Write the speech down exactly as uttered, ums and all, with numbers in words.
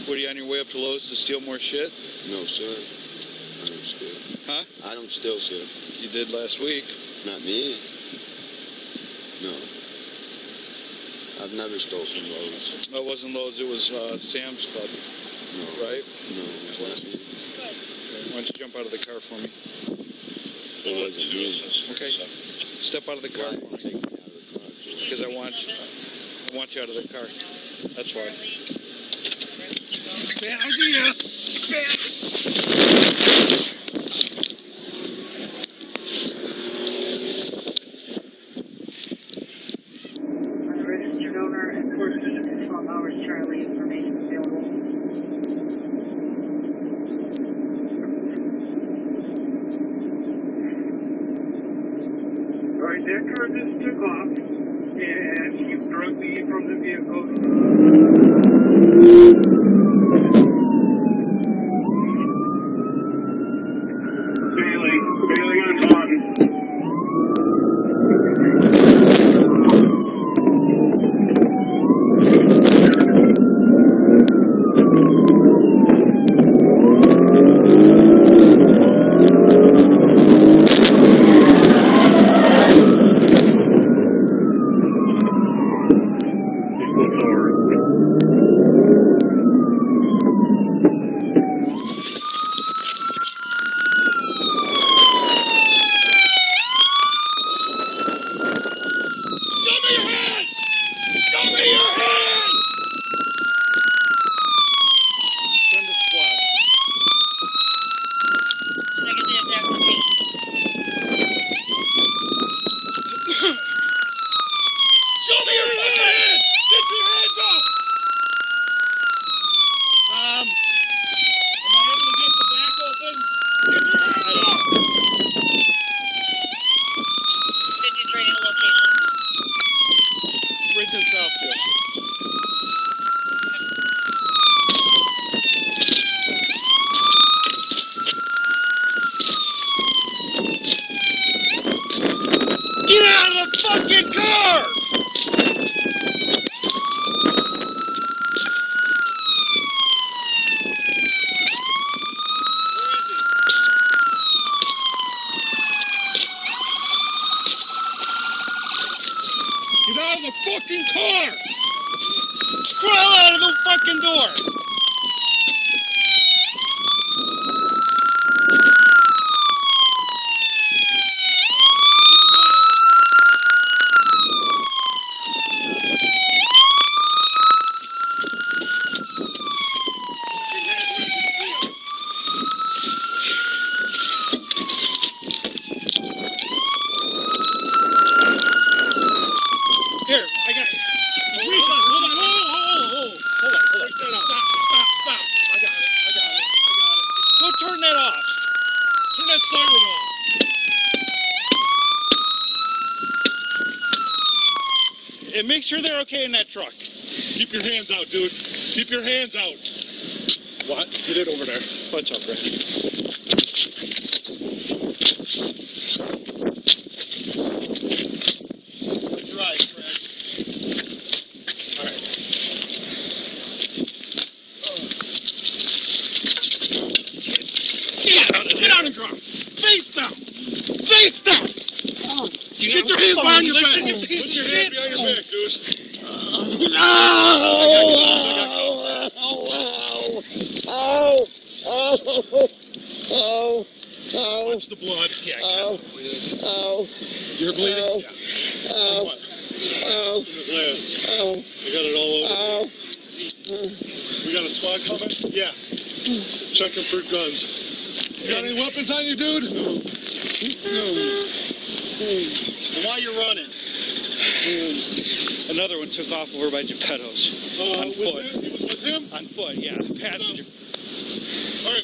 What, are you on your way up to Lowe's to steal more shit? No, sir. I don't steal. Huh? I don't steal, sir. You did last week. Not me. No. I've never stole from Lowe's. No, it wasn't Lowe's, it was uh, Sam's Club. No. Right? No, it wasn't me. Okay. Why don't you jump out of the car for me? It wasn't me. Okay. Step out of the car. Why take me out of the car? Because I want you. I want you out of the car. That's why. Bad idea. Bad. Unregistered owner and person twelve hours Charlie information available. Alright, that car just took off and he drug me from the vehicle. Bailey, Bailey on Taunton. Fucking car! Crawl out of the fucking door! Here, I got it. Hold on, hold on, hold on, hold on, hold on, hold on, hold on. Stop, stop, stop. I got it, I got it, I got it. Go turn that off. Turn that siren off. And make sure they're okay in that truck. Keep your hands out, dude. Keep your hands out. What? Get it over there. Watch out, Greg. Face down! Face down! Oh, get your hands behind your back! You piece of shit! Put your hands behind your back, dude. Oh! Oh! Oh! Oh! Watch the blood. Yeah, oh! Oh! You're bleeding? Oh! Yeah. Oh! What? Oh! In the glass. Oh! We got it all over. Oh! We got a squad coming? Yeah. Checking for guns. You got any weapons on you, dude? No. No. Then why you running? Another one took off over by Geppetto's. Uh, on foot. Him? He was with him? On foot, yeah. Passenger. All right,